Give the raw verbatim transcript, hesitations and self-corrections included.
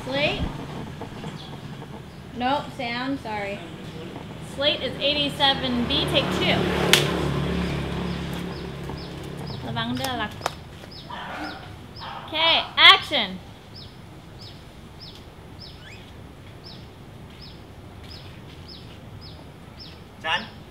Slate? Nope, Sam, sorry. Slate is eighty-seven B, take two. Lavanda. Okay, action. Done?